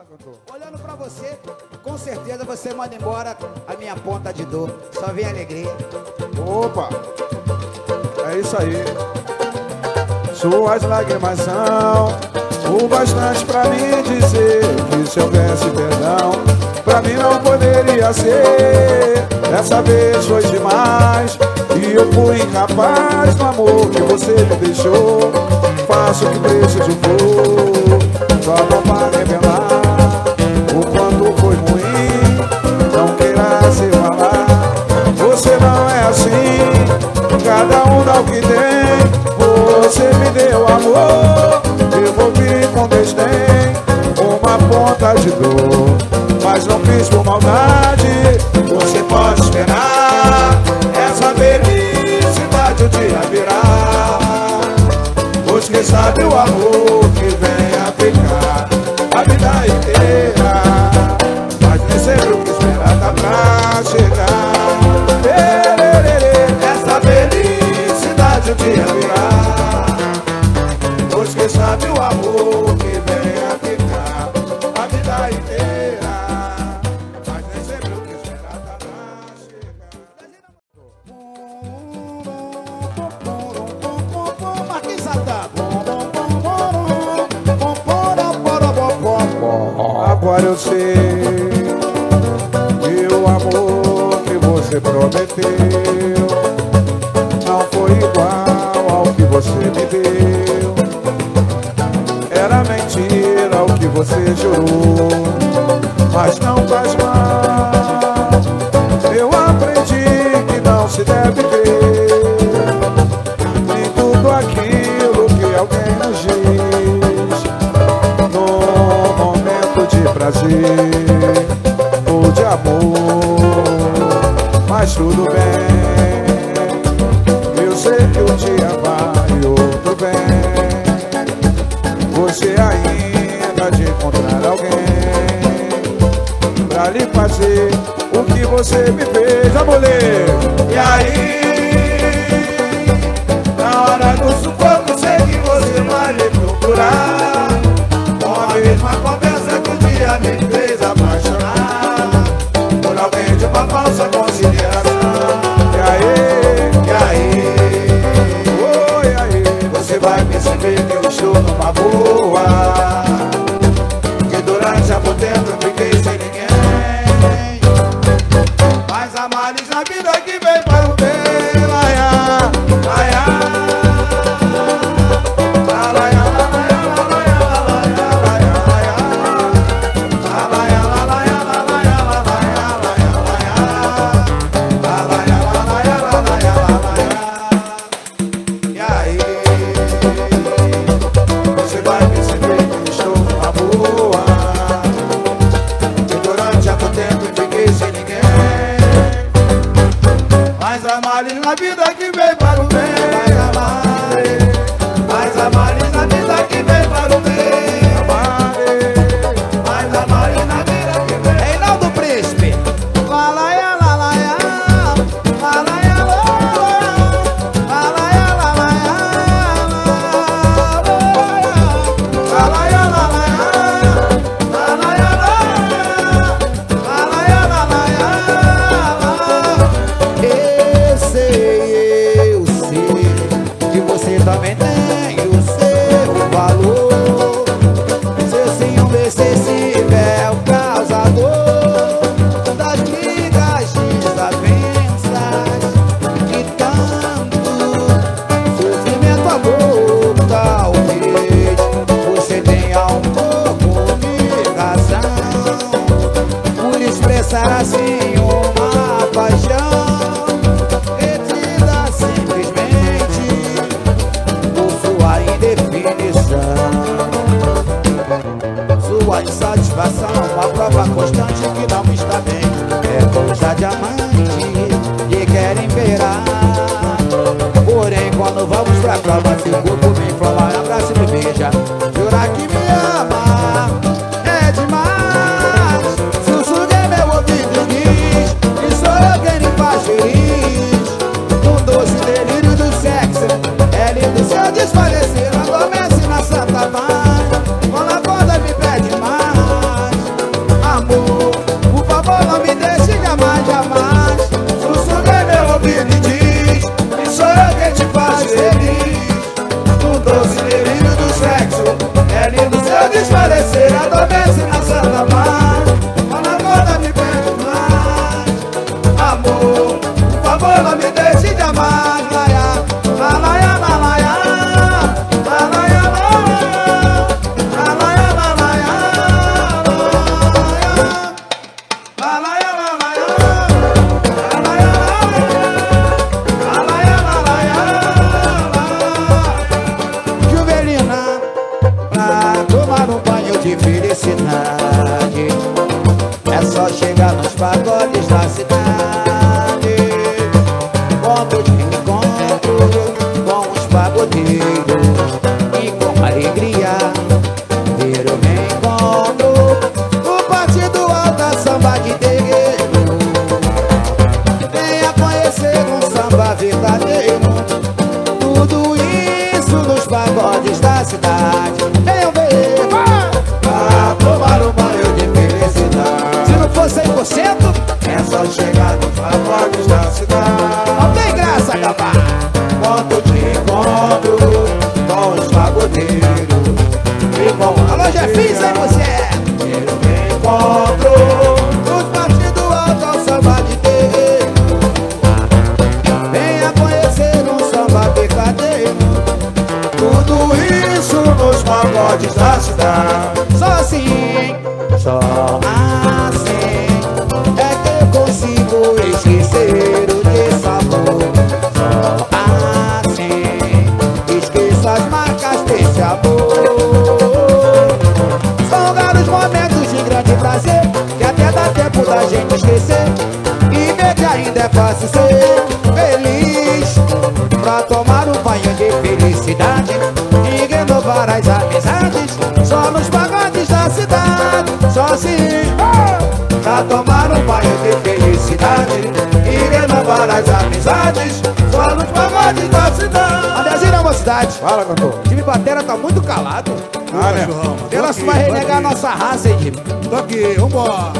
Fala, cantor. Olhando pra você, com certeza você manda embora a minha ponta de dor. Só vem alegria. Opa! É isso aí. Suas lágrimas são o bastante pra mim dizer que se houvesse perdão, pra mim não poderia ser. Dessa vez foi demais e eu fui incapaz do amor que você me deixou. Faço o que preciso for, só não para revelar o quanto foi ruim. Não queira se falar, você não é assim. Cada um dá o que tem. Você me deu amor, devolvi com desdém uma ponta de dor, mas não fiz por maldade. Você pode esperar, essa felicidade o dia virá. Pois quem sabe o amor que vem a ficar a vida inteira, mas nem sempre o que esperar tá pra chegar. Essa felicidade o dia virá. Pois quem sabe o amor que vem a ficar a vida inteira, mas nem sempre o que esperar tá pra chegar. Marquinhos Santana. Agora eu sei que o amor que você prometeu não foi igual ao que você me deu. Era mentira o que você jurou, mas não faz mal. Eu aprendi que não se deve ver nem tudo aquilo que alguém nos diz no momento de prazer ou de amor. Mas tudo bem, eu sei que um dia vai outro bem. Você ainda de encontrar alguém pra lhe fazer o que você me fez, a mulher. E aí, na hora do sufoco, sei que você vai me procurar, com a mesma conversa que um dia me fez apaixonar por alguém de uma falsa consideração. E aí, você vai perceber que eu estou numa boa, que durante algum tempo eu fiquei sem ninguém, mas há males na vida que vem para o bem. Laia, laia. Na vida que vem para o bem, mas a males na vida que vem para o bem, mas a males na vida que vem. Reinaldo Príncipe. Lalaia, lalaia, lalaia, lalaia, lalaia, lalaia, lalaia, lalaia, lalaia. Eu sei que você também tem o seu valor. Seu ciúme excessivo é o causador das brigas, desavenças, de tanto sofrimento, amor. Talvez você tenha um pouco de razão por expressar assim uma paixão sua insatisfação, uma prova constante que não está bem. É coisa de amante que querem beirar. Porém, quando vamos pra cama, se o corpo me inflama, abraça e me beija. Jurar que me ama é demais. Sussurra meu ouvido diz que sou eu quem me faz feliz. No doce delírio do sexo, é lindo se eu desfalecer. Adormece na Santa Paz, quando acorda me pede mais. comece na Santa Paz. Fala agora, me pede mais. Amor, por favor, não me deixe de amar. Lalaia, lalaia, lalaia, lalaia, lalaia, lalaia, lalaia. Juvelina, pra tomar um banho de felicidade, é só chegar nos pagodes da cidade. Quando eu te encontro com os pagodeiros e com alegria ver o reencontro no partido alta samba de terreiro. Venha conhecer um samba verdadeiro, tudo isso nos pagodes da cidade. Venham ver, pra tomar um banho de felicidade. Se não for 100%, é só chegar nos pagodes da cidade. Não tem graça, Gabá. Quando eu te encontro com os pagodeiros e com alô, Jefinho, 100%. Eu me encontro nos partidos alto ao samba de terreiro. Venha conhecer um samba verdadeiro, tudo isso nos pagodes da cidade. Só assim é que eu consigo esquecer o dessabor. Só assim esqueço as marcas desse amor. São raros momentos de grande prazer que até dá tempo da gente esquecer e ver que ainda é fácil ser feliz. Pra tomar um banho de felicidade e renovar as amizades, só nos pagodes da cidade. Só assim, pra tomar um banho de felicidade e renovar as amizades, só nos pagodes da cidade. Andrezinho da mocidade. Fala, cantor. O time batera tá muito calado. Né? Ela se vai renegar a nossa raça, hein, time? Tô aqui, vambora.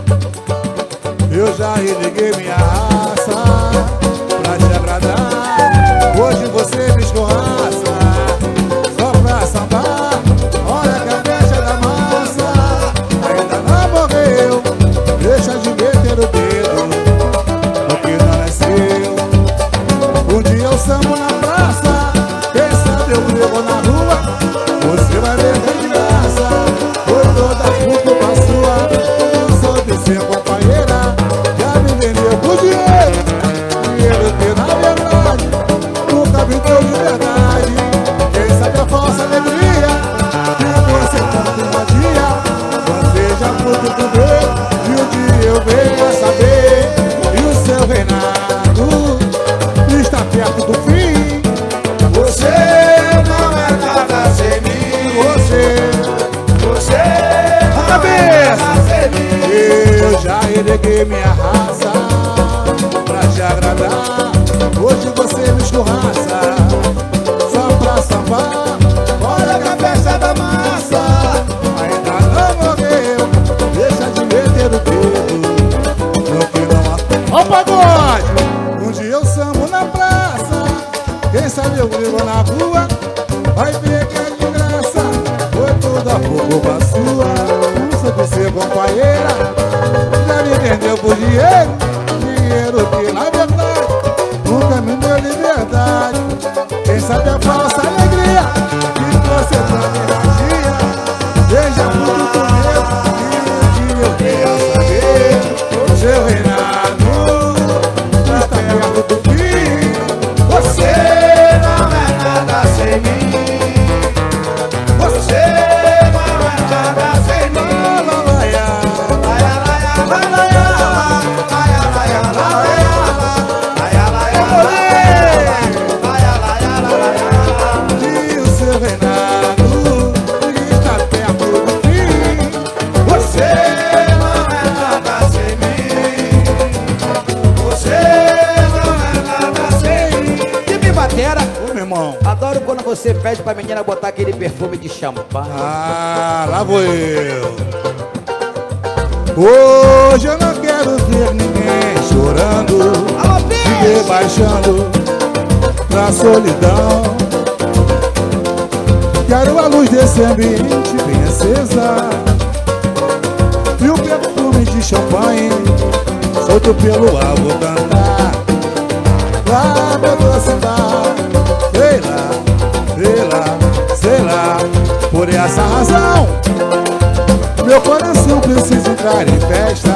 Eu já reneguei minha raça pra te agradar. Hoje você me escorraça só pra sambar. Olha que a flecha da massa ainda não morreu. Deixa de meter o dedo no que não nasceu. Um dia eu sambo na praça, quem sabe eu brigo na rua. Você vai ver de graça, foi toda culpa sua. Eu sou de ser companheira, já me vendeu por dinheiro. Dinheiro que na verdade nunca me deu liberdade. Quem sabe a falsa alegria que você tanto invadia. Você já pude comer e um dia eu venho a saber. E o seu reinado está perto do fim. Você não é nada sem mim. Você não é nada sem mim. Eu já reneguei minha raça pra te agradar. Hoje você me escorraça só pra sambar. Olha que a festa da massa ainda não morreu. Deixa de meter o dedo no que não há. Ó pagode! Um dia eu sambo na praça, quem sabe eu brigo na rua. Vai ver que é de graça, foi toda a culpa sua. Usa de ser companheira, já me vendeu por dinheiro. Dinheiro que na verdade nunca me deu liberdade. Quem sabe a falsa alegria que você tanta energia. Veja muito com medo e um dia eu queria saber. O seu reinado está perto do fim. Você não é nada sem mim. Você não é nada sem mim. Adoro quando você pede pra menina botar aquele perfume de champanhe. Ah, lá vou eu. Hoje eu não quero ver ninguém chorando, me rebaixando pra solidão. Quero a luz desse ambiente bem acesa, outro pelo ar vou cantar. Lá meu doce bar, sei lá, por essa razão meu coração precisa entrar em festa.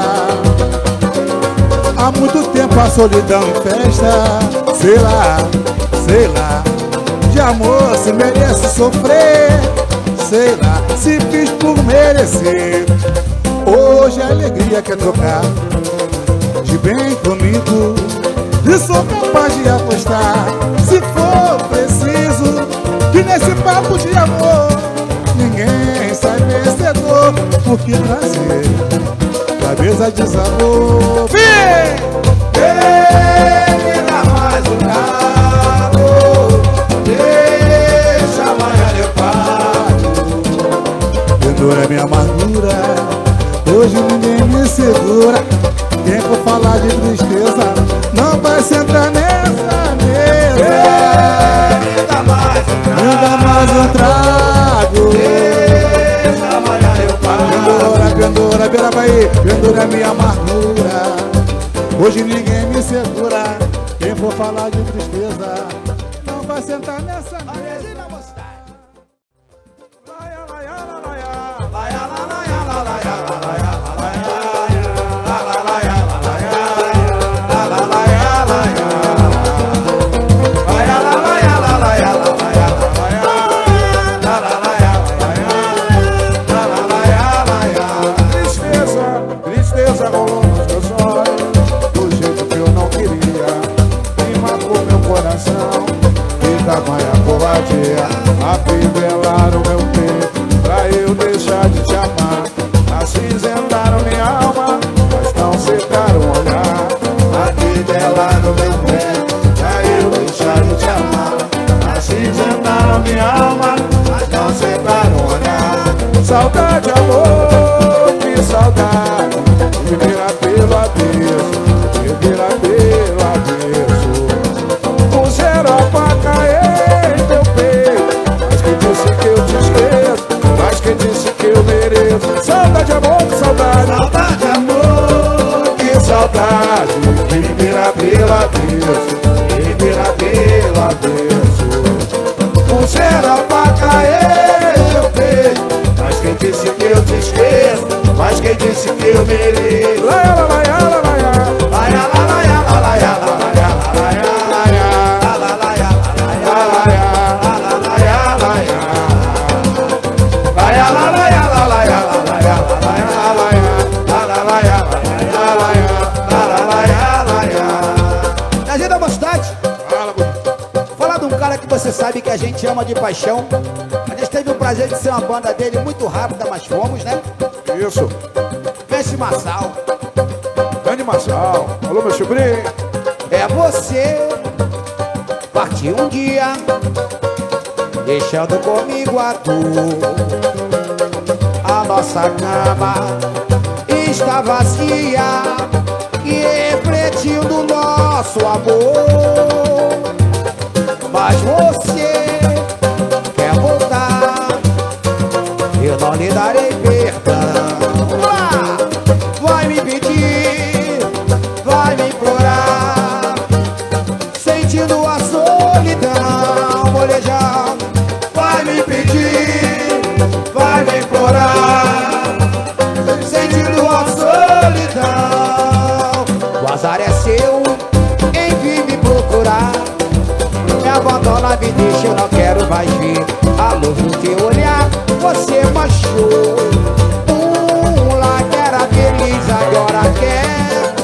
Há muito tempo a solidão em festa. Sei lá, de amor se merece sofrer. Sei lá, se fiz por merecer. Hoje a alegria quer trocar de bem comigo, e sou capaz de apostar, se for preciso, que nesse papo de amor ninguém sai vencedor. Porque prazer, cabeça desabou. Me dá mais um carro, deixa amanhã eu pago. Pendura minha amargura, hoje ninguém me segura. Quem for falar de tristeza não vai sentar nessa mesa. Me dá mais um carro, Me dá mais um trago, deixa amanhã eu pago. pendura, beira Bahia, pendura minha amargura. Hoje ninguém me segura. Quem for falar de tristeza não vai sentar nessa mesa. Tristeza rolou nos meus olhos, do jeito que eu não queria, e marcou meu coração, e tamanha covardia, afivelaram meu peito, pra eu deixar de te amar, acinzentaram minha alma, mas não secaram o olhar, afivelaram meu peito, pra eu deixar de te amar, acinzentaram minha alma, mas não secaram o olhar. Saudade, amor, que saudade, me vira pelo avesso, me vira pelo avesso. Puseram a faca em teu peito, mas quem disse que eu te esqueço, mas quem disse que eu mereço. Saudade, amor, que saudade, saudade, amor, que saudade, me vira pelo avesso, me vira pelo avesso. Puseram a faca em teu peito, mas quem disse que eu te esqueço, mas quem disse que eu mereço. Agenda Mocidade, falar de um cara que você sabe que a gente ama de paixão. A gente teve o prazer de ser uma banda dele muito rápida, mas fomos, né? Isso, Mestre Marçal, grande Marçal. Alô, meu sobrinho. é você. Partiu um dia, deixando comigo a dor. A nossa cama está vazia e refletindo nosso amor. Mas você quer voltar, eu não lhe darei perdão. Vai me pedir, vai me implorar, sentindo a solidão, molejão. Vai me pedir, vai me implorar, sentindo a solidão. O azar é seu, em vir me procurar. Me abandona, me deixa, eu não quero mais ver a luz do teu olhar. Você manchou um lá que era feliz, agora quer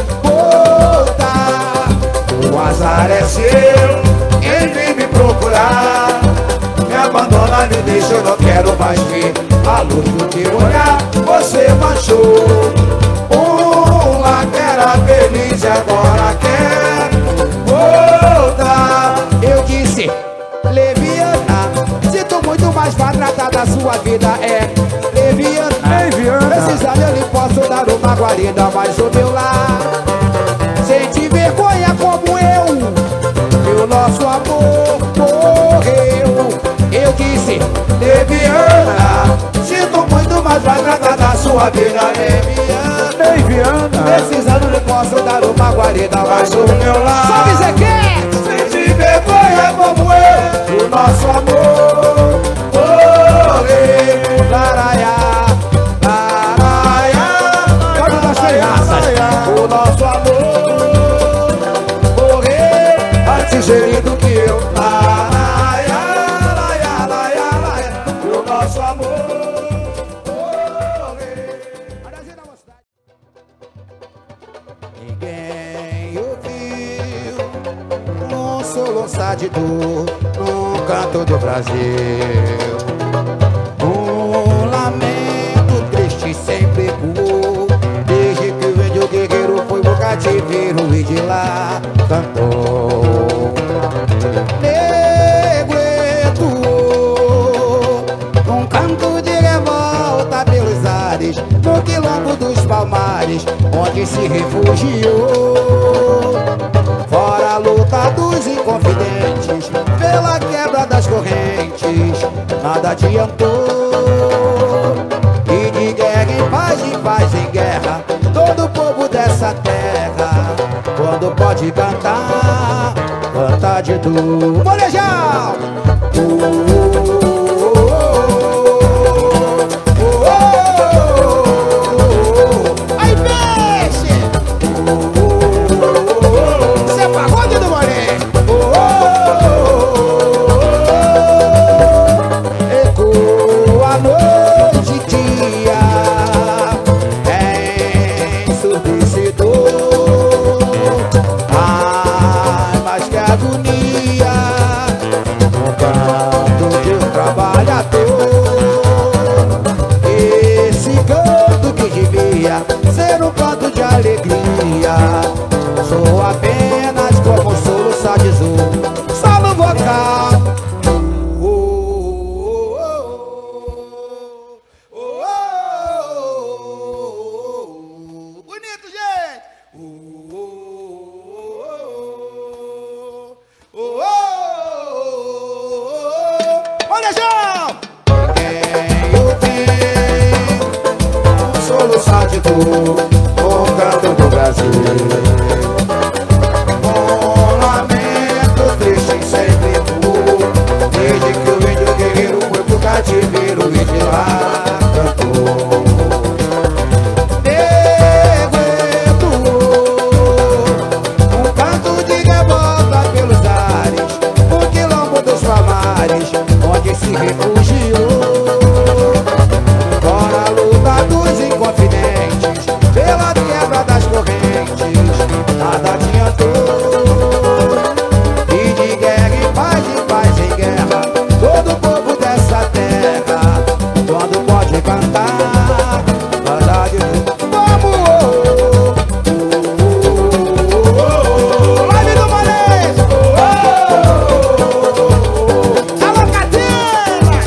voltar. O azar é seu, em vir me procurar. Me abandona, me deixa, eu não quero mais ver a luz do teu olhar. Você manchou um lá que era feliz, agora quer voltar. Eu disse, leviana, sinto muito, mais pra tratar da sua vida é leviana. Precisando eu lhe posso dar uma guarida, mas o meu lar sente vergonha como eu, o nosso amor morreu. Eu disse, leviana, sinto muito, mas pra tratar da sua vida leviana. Ei, Viana, precisando lhe posso dar uma guarida, mas o meu lar só dizer que sente vergonha como eu, o nosso amor. Laraia, laraia, Cabo das Ferraças. O nosso amor morrer antes dele do que eu. Laraia, laraia, laraia, laraia. O nosso amor morrer. Ninguém ouviu um soluçar de dor no canto do Brasil. Um lamento triste sempre ecoou, desde que o índio guerreiro foi pro cativeiro e de lá cantou. Negro ecoou um canto de revolta pelos ares, no quilombo dos Palmares, onde se refugiou. Fora a luta dos inconfidentes, pela quebra das correntes, nada adiantou. E de guerra em paz em guerra, todo o povo dessa terra, quando pode cantar, canta de dor. Molejão! Aí, peixe! Você é pagode do Moreira? Ecoa a noite e dia, ensurdecedor. Ai, mas que agonia no canto de um trabalhador. Esse canto que devia ser um canto de alegria, sou apenas como soluçar de zoom, só no vocal. Bonito, gente! Olha, João! Quem ouviu um soluçar de dor no canto do Brasil? Um lamento triste sempre ecoou, desde que o índio guerreiro foi pro cativeiro e de lá cantou. Negro ecoou um canto de revolta pelos ares, no quilombo dos Palmares, onde se refugiou. Fora a luta dos inconfidentes, pela quebra das correntes, nada adiantou. E de guerra em paz em guerra, todo o povo dessa terra, quando pode cantar, canta de novo. Vamos! Live do Molejo! Alô, Cadenas!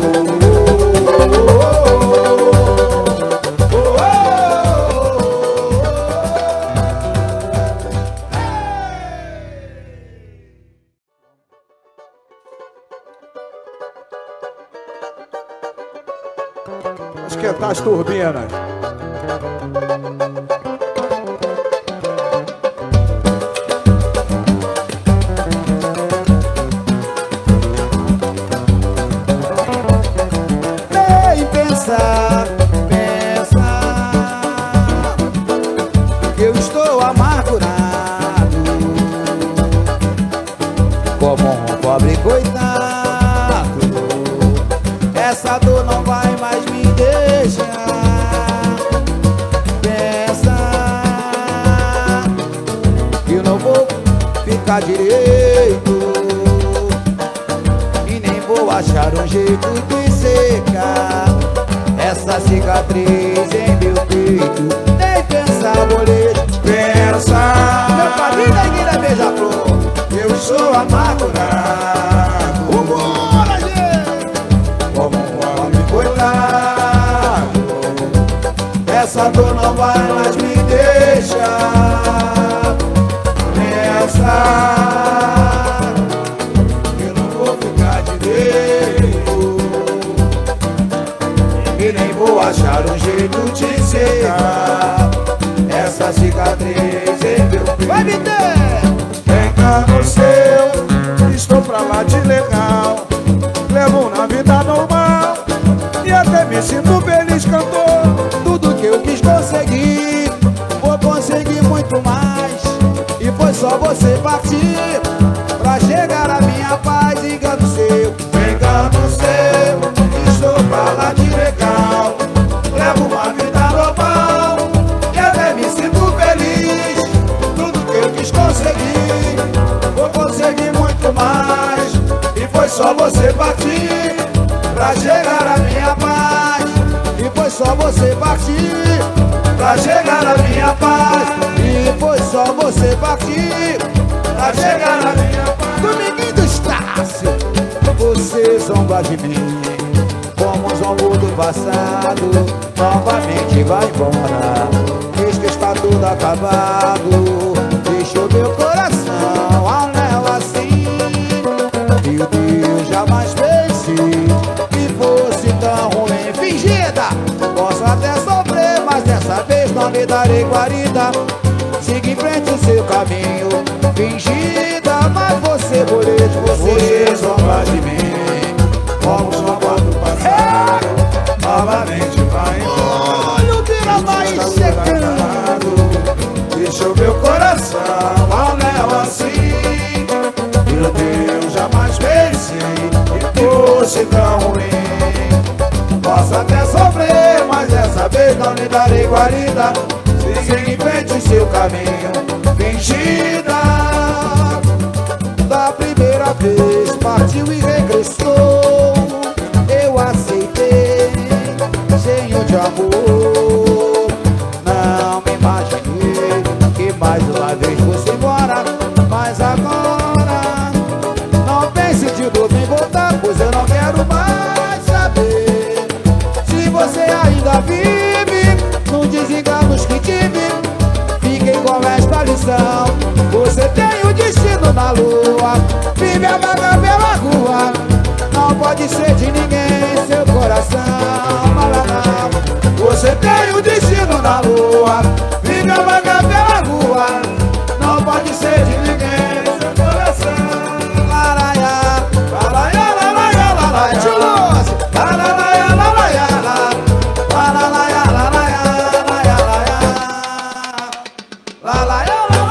esquentar as turbinas. Vem pensar, que eu estou amargurado, como um pobre coitado. Essa dor não vai mais me deixar. Pensa que eu não vou ficar direito e nem vou achar um jeito de secar essa cicatriz em meu peito. Nem pensar, boleto. Pensa, Meu padrinho da Guilherme Beija-Flor, eu sou amargurado, vambora, gente! como um homem coitado. Essa dor não vai mais me deixar. Pensa, eu não vou ficar direito e nem vou achar um jeito de secar essa cicatriz em meu peito. Vai me ter! Vem cá no seu, estou pra lá de legal. Levo na vida normal e até me sinto feliz, cantor. Tudo que eu quis conseguir, vou conseguir muito mais. E foi só você partir pra chegar à minha paz. Engano seu, Engano seu, estou pra lá de legal. Levo uma vida normal e até me sinto feliz. tudo que eu quis conseguir, Vou conseguir muito mais. e foi só você partir Pra chegar à minha paz. E foi só você partir pra chegar à minha paz. E foi só você partir Pra chegar à minha paz. Dominguinho do Estácio, você zomba de mim como zombou do passado. Novamente vai embora, diz que está tudo acabado. Deixou meu coração ao léu assim. Meu Deus, jamais pensei que fosse tão ruim. Fingida, posso até sofrer, mas dessa vez não me darei guarida. Siga em frente o seu caminho. Fingida, mas você, boleto, você zomba de mim Como zomba do passado, novamente vai embora. Olha o Vira mais secando. Deixou meu coração ao léu assim. Meu Deus, jamais pensei que fosse tão ruim. Posso até sofrer, mas dessa vez não lhe darei guarida. Siga em frente o seu caminho. Fingida, da primeira vez partiu e regressou. Eu aceitei, cheio de amor. Não me imaginei que mais uma vez fosse embora. Mas agora não pense de novo em voltar, pois eu não quero mais saber se você ainda vive nos desenganos que tive. Fiquem com esta lição: você tem o destino na lua, vive a vaga pela rua. Não pode ser de ninguém seu coração. Você tem o destino na lua, vive a vaga pela rua. Não pode ser de ninguém seu coração. Laraia, laraia, laraia, laraia, chulos. Laraia, laraia, laraia, laraia, laraia, laraia, laraia.